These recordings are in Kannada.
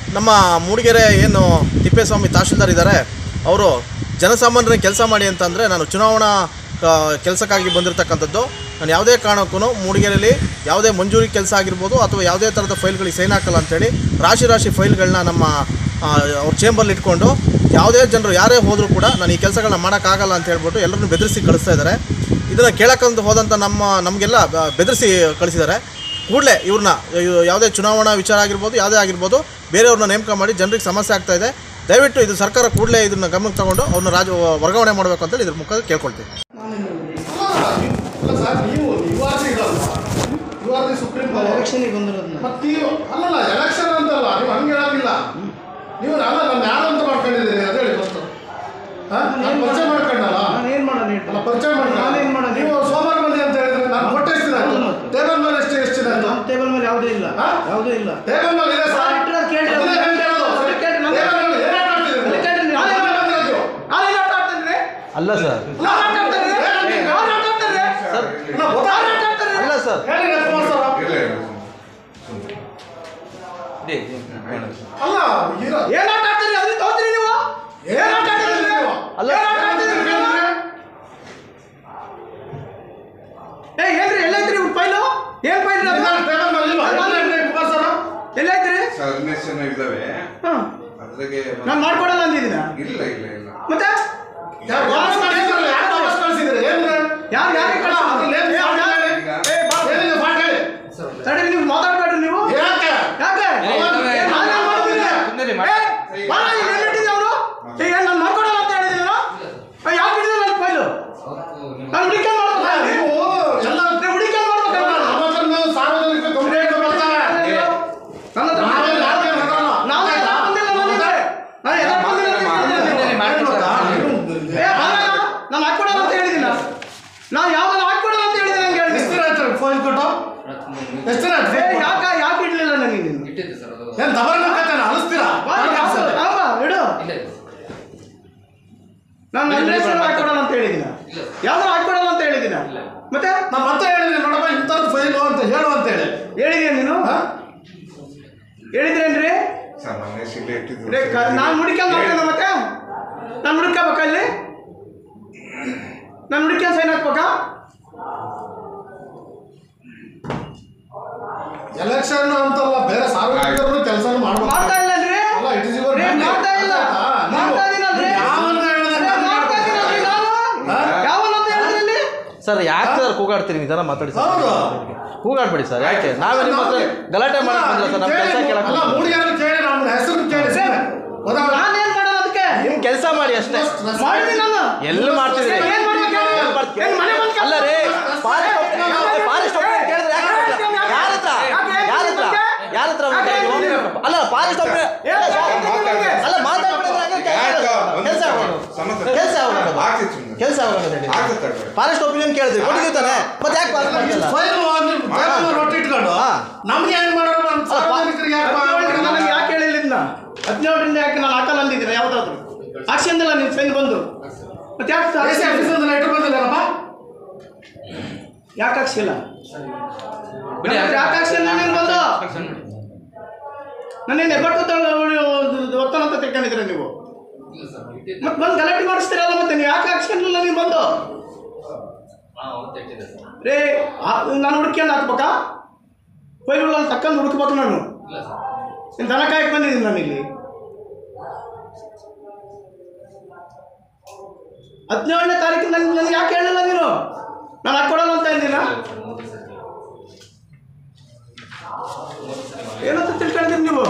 ನಮ್ಮ ಮೂಡಿಗೆರೆ ಏನು ತಿಪ್ಪೇಸ್ವಾಮಿ ತಹಶೀಲ್ದಾರ್ ಇದ್ದಾರೆ, ಅವರು ಜನಸಾಮಾನ್ಯರಿಗೆ ಕೆಲಸ ಮಾಡಿ ಅಂತಂದರೆ ನಾನು ಚುನಾವಣಾ ಕೆಲಸಕ್ಕಾಗಿ ಬಂದಿರತಕ್ಕಂಥದ್ದು. ನಾನು ಯಾವುದೇ ಕಾರಣಕ್ಕೂ ಮೂಡಿಗೆರೆಯಲ್ಲಿ ಯಾವುದೇ ಮಂಜೂರಿ ಕೆಲಸ ಆಗಿರ್ಬೋದು ಅಥವಾ ಯಾವುದೇ ಥರದ ಫೈಲ್ಗಳಿಗೆ ಸೈನ್ ಹಾಕಲ್ಲ ಅಂಥೇಳಿ ರಾಶಿ ಫೈಲ್ಗಳನ್ನ ನಮ್ಮ ಅವ್ರ ಚೇಂಬರ್ಲಿ ಇಟ್ಕೊಂಡು ಯಾವುದೇ ಜನರು ಯಾರೇ ಹೋದರೂ ಕೂಡ ನಾನು ಈ ಕೆಲಸಗಳನ್ನ ಮಾಡೋಕ್ಕಾಗಲ್ಲ ಅಂತ ಹೇಳ್ಬಿಟ್ಟು ಎಲ್ಲರನ್ನೂ ಬೆದರಿಸಿ ಕಳಿಸ್ತಾ ಇದ್ದಾರೆ. ಇದನ್ನು ಕೇಳೋಕ್ಕಂತ ಹೋದಂಥ ನಮಗೆಲ್ಲ ಬೆದರಿಸಿ ಕಳಿಸಿದ್ದಾರೆ. ಕೂಡಲೇ ಇವ್ರನ್ನ ಯಾವುದೇ ಚುನಾವಣಾ ವಿಚಾರ ಆಗಿರ್ಬೋದು ಯಾವುದೇ ಆಗಿರ್ಬೋದು ಬೇರೆಯವ್ರನ್ನ ನೇಮಕ ಮಾಡಿ ಜನರಿಗೆ ಸಮಸ್ಯೆ ಆಗ್ತಾಯಿದೆ. ದಯವಿಟ್ಟು ಇದು ಸರ್ಕಾರ ಕೂಡಲೇ ಇದನ್ನು ಗಮನಕ್ಕೆ ತಗೊಂಡು ಅವ್ರನ್ನ ವರ್ಗಾವಣೆ ಮಾಡಬೇಕು ಅಂತೇಳಿ ಇದ್ರ ಮುಖ ಕೇಳ್ಕೊಳ್ತೀವಿ. ಎಲೆಕ್ಷನ್ಗೆ ಬಂದಿರೋದು ಮತ್ತೆ ಅಲ್ಲಲ್ಲ ಎಲೆಕ್ಷನ್ ಅಂತಲ್ಲ, ನೀವು ಹಂಗೆ ಹೇಳೋಂಗಿಲ್ಲ. ನೀವು ಅಲ್ಲ ನಾನು ಯಾರು ಅಂತ ಮಾಡ್ಕೊಂಡಿದ್ದೀರಿ ಅದು ಹೇಳಿ ಫಸ್ಟ್. ಪರಿಚಯ ಮಾಡ್ಕೊಂಡಲ್ಲ, ಏನು ಮಾಡೋಣ ಅಲ್ಲ ಪರಿಚಯ ನಾನೇನು ಮಾಡೋಣ? ನೀವು ಸೋಮವಾರ ಬಂದಿ ಅಂತ ಹೇಳಿದ್ರೆ ನಾನು ಕೊಟ್ಟು ಎಷ್ಟು ದಿನ ಆಯ್ತು? ಟೇಬಲ್ ಮೇಲೆ ಎಷ್ಟು ದಿನ ಆಯ್ತು? ಟೇಬಲ್ ಮೇಲೆ ಯಾವುದೇ ಇಲ್ಲ, ಯಾವುದೇ ಇಲ್ಲ. ಟೇಬಲ್ ಮೇಲೆ ಇದೆ ಸರ್. ಅಲ್ಲ ಸರ್, ಅಲ್ಲ ಸರ್, ಅಲ್ಲ ಏನು ಆಟ ಆಡ್ತೀರಿ? ಅದು ತೋತ್ರಿ ನೀವು ಏನು ಆಟ ಆಡ್ತೀರಿ ನೀವು? ಅಲ್ಲ ಏನ್ರಿ ಎಲ್ಲೈತ್ರಿ ಇವ್ರ ಫೈಲು? ಏನು ಫೈಲ್ ಟೇಬಲ್ ಮೇಲೆ ಎಲ್ಲೈತ್ರಿ? ನಾನು ಮಾಡ್ಕೊಡಲ್ಲ ಅಂದಿದ್ದೀನ. ಮತ್ತೆ ತಡಿ, ನೀವು ಮಾತಾಡ್ಬೇಡ್ರಿ ನೀವು. ಯಾಕೆ ನಾನು ಮಾಡ್ಕೊಡಲ್ಲ ಅಂತ ಹೇಳಿದ್ದೀನಿ. ಯಾಕೆ ಹಿಡಿದ ನನ್ನ ಫೈಲು? ನಾನು ಹುಡುಕಿ ನಾನು ಹಾಕೊಡಲ್ಲ ಅಂತ ಹೇಳಿದ್ದೀನ. ನಾನು ಯಾವಾಗ ಹಾಕೊಡಲ್ಲ ಅಂತ ಹೇಳಿದ್ದೀನಿ ನಂಗೆ ಹೇಳಿ. ಫೈಲ್ ಕೊಟ್ಟು ಯಾಕೆ ಇಡ್ಲಿಲ್ಲ ನನಗೆ? ನೀನು ಏನು ದಬಾರ್ ಅನಿಸ್ತೀರಾ? ಇಡು. ನಾನು ನನ್ನ ಹೆಸರು ಹಾಕೊಡಲ್ಲ ಅಂತ ಹೇಳಿದ್ದೀನ. ಯಾವ್ದಾರು ಹಾಕೊಡಲ್ಲ ಅಂತ ಹೇಳಿದ್ದೀನ. ಮತ್ತೆ ನಾನು ಮತ್ತೆ ಹೇಳಿದ್ದೀನಿ ನೋಡಪ್ಪ ಇಂಥದ್ದು ಫೈಲು ಅಂತ ಹೇಳು ಅಂತ ಹೇಳಿ ಹೇಳಿದ್ಯಾ ನೀನು? ಹೇಳಿದ್ರೇನ್ರಿ? ನಾನು ಹುಡುಕ್ಯಾಂಗ ಮಾಡ್ತೇನೆ. ಮತ್ತೆ ನಾನು ಹುಡುಕಬೇಕಲ್ಲಿ? ನಾನು ಹುಡುಕ್ಯಾಂಗ ಸೈನ್ ಹಾಕ್ಬೇಕಾ? ಎಲೆಕ್ಷನ್ ಅಂತಲ್ಲ, ಬೇರೆ ಸಾರ್ವಜನಿಕರು ಕೆಲಸ ಮಾಡ್ಬೇಕು. ಮಾಡ್ತಾ ಇಲ್ಲನ್ರಿ? ಮಾಡ್ತಾ ಇಲ್ಲ. ಮಾಡ್ತಾ ಇದೀನಲ್ರಿ? ಯಾವನಂತ ಹೇಳಿದ್ರಲ್ಲಿ? ಸರ್ ಯಾಕೆ ಸರ್ ಕೂಗಾಡ್ತೀರಿ? ನಿಧಾನ ಮಾತಾಡಿ ಸರ್, ಕೂಗಾಡ್ಬೇಡಿ ಸರ್. ಯಾಕೆ ನಾವೇ ನಿಮ್ಮ ಹತ್ರ ಗಲಾಟೆ ಮಾಡಕ್ ಬಂದಿಲ್ಲ ಸರ್. ನಮ್ಮ ಕೆಲಸ ಕೇಳಕ್ಕೆ ಕೇಳಿ ನಮ್ಮ ಹೆಸರು ಕೇಳಿ ನಾನೇನ್ ಮಾಡೋದು? ಅದಕ್ಕೆ ನಿಮ್ ಕೆಲಸ ಮಾಡಿ ಅಷ್ಟೇ. ಮಾಡಿದ್ದೀನಿ ನಾನು. ಎಲ್ಲ ಮಾಡ್ತಿದ್ರಿ. ಅಲ್ಲ ರೀ, ಫಾರೆಸ್ಟ್ ಕೇಳಿದ್ರೆ ಯಾರ ಹತ್ರ ಅಲ್ಲ ಫಾರೆಸ್ಟ್ ಅಲ್ಲ ಮಾತಾಡ್ಬಿಟ್ಟಿದ್ರೆ ಕೆಲಸ ಫಾರೆಸ್ಟ್ ಒಪಿನಿಯನ್ ಕೇಳಿದ್ರಿ, ಕೊಟ್ಟಿದ್ದೀವಿ ತಾನೆ. ಮತ್ತೆ ಯಾಕೆ ರೊಟ್ಟಿ ಇಟ್ಕೊಂಡು ನಮ್ಗೆ ಹೆಂಗ್ ಮಾಡೋದು? ನನಗೆ ಯಾಕೆ ಹೇಳಿಲ್ಲ? 17ರಿಂದ ಯಾಕೆ ನಾನು ಹಾಕಲ್ಲ ಅಂದಿದ್ದೀನಿ? ಯಾವ್ದಾದ್ರು ಆಕ್ಷನ್ದಲ್ಲ ನಿನ್ ಫ್ರೆಂಡ್ ಬಂದು. ಮತ್ತೆ ಯಾಕೆ ಲೆಟರ್ ಬಂದಿಲ್ಲಪ್ಪ? ಯಾಕೆ ಹಾಕ್ಸಿಲ್ಲ? ಯಾಕೆ ಹಾಕ್ಸಿಲ್ಲ ನೀನು ಬಂದು? ನನ್ನೇನು ಹೆಬ್ಬಟ್ಟು ಒತ್ತನ ಅಂತ ತಿಳ್ಕೊಂಡಿದ್ರೆ ನೀವು? ಮತ್ತೆ ಬಂದು ಗಲಾಟೆ ಮಾಡಿಸ್ತೀರಲ್ಲ. ಮತ್ತೆ ನೀವು ಯಾಕೆ ಹಾಕ್ಸ್ಕೊಂಡಿಲ್ಲ ನೀನು ಬಂದು? ರೇ ನಾನು ಹುಡುಕ್ಯಂಡು ಹಾಕ್ಬೇಕಾ? ಫೈಲ್ಗಳಲ್ಲಿ ತಕ್ಕಂಡು ಹುಡುಕ್ಬೇಕು ನಾನು. ನೀನು ದನ ಕಾಯಕ್ಕೆ ಬಂದಿದ್ದೀನಿ ನಾನು ಇಲ್ಲಿ. 17ನೇ ತಾರೀಕಿಗೆ ನನಗೆ ಯಾಕೆ ಹೇಳಿಲ್ಲ ನೀನು? ನಾನು ಹಾಕ್ಕೊಡಲ್ಲ ಅಂತ ಇದ್ದೀನ? ಏನಂತ ತಿಳ್ಕೊಂಡಿದ್ದೀನಿ ನೀವು?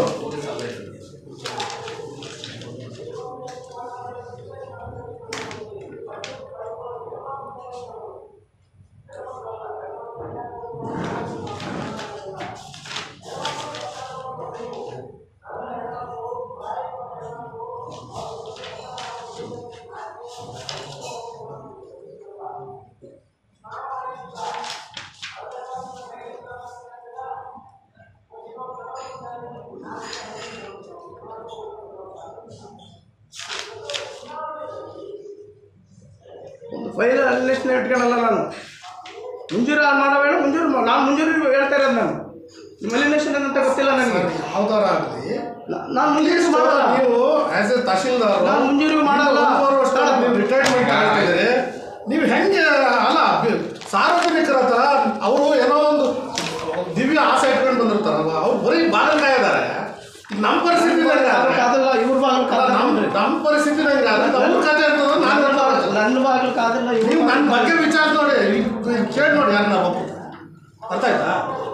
ಒಂದು ಫೈಲ್ ಅಲ್ಲಿಸ್ನೇ ಇಟ್ಕೊಳ್ಳಲ್ಲ ನಾನು. ಮುಂಜೂರು ಮಾಡೋವೇಳು ಮುಂಜೂರು ನಾನು ಮುಂಜೂರು ಹೇಳ್ತಾ ಇರೋದು ನಾನು. ಮಲಿನೇಷನ್ ಅಂತ ಗೊತ್ತಿಲ್ಲ ನನಗೆ. ಯಾವ್ದಾರ ಆಗಲಿ ನಾನು ಮುಂಜೂರಿಗೆ ಮಾಡಲ್ಲ. ನೀವು ಆಸ್ ಎ ತಹಶೀಲ್ದಾರ್ ನಾನು ಮುಂಜೂರಿಗೆ ಮಾಡಲ್ಲ. ನೀವು ರಿಟೈರ್ಮೆಂಟ್ ಆಗ್ತಿದ್ದೀರಿ. ನೀವು ಹೆಂಗೆ ಅಲ್ಲ ಸಾರ್ವಜನಿಕರ ಹತ್ರ ಅವರು ಏನೋ ಒಂದು ದಿವ್ಯ ಆಸೆ ಇಟ್ಕೊಂಡು ಬಂದಿರ್ತಾರಲ್ವ, ಅವ್ರು ಬರೀ ಬಾಗಲಕಾಯಿ ಇದ್ದಾರೆ. ನಮ್ಮ ಪರಿಸ್ಥಿತಿ ಕಾದಲ್ಲ, ಇವ್ರ ಬಾಗಿಲು ಕಾದಲ್ಲ. ನಮ್ಮ ಪರಿಸ್ಥಿತಿ ನಂಗೆ ಅವ್ರ ಕಥೆ ಅಂತಂದ್ರೆ ನಾನು ನನ್ನ ಬಾಗಿಲು ಕಾದಲ್ಲ. ನೀವು ನನ್ನ ಬಗ್ಗೆ ವಿಚಾರ ನೋಡಿ, ಕೇಳಿ ನೋಡಿ ಯಾರು ನಾವು ಅರ್ಥ ಆಯ್ತಾ?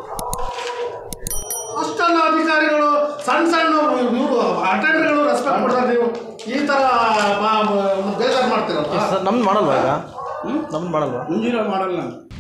ಅಷ್ಟೆಲ್ಲ ಅಧಿಕಾರಿಗಳು ಸಣ್ಣ ಸಣ್ಣ ಇವರು ಅಟೆಂಡರ್ಗಳು ರೆಸ್ಪೆಕ್ಟ್ ಕೊಡ್ತಾರೆ. ನೀವು ಈ ಥರ ಬೇಜಾರು ಮಾಡ್ತೀರಲ್ಲ. ನಮ್ದು ಮಾಡಲ್ವಾ ಈಗ? ನಮ್ದು ಮಾಡಲ್ವಾ? ಮುಂಜೂರಿಗೆ ಮಾಡಲ್ಲ ನಾನು.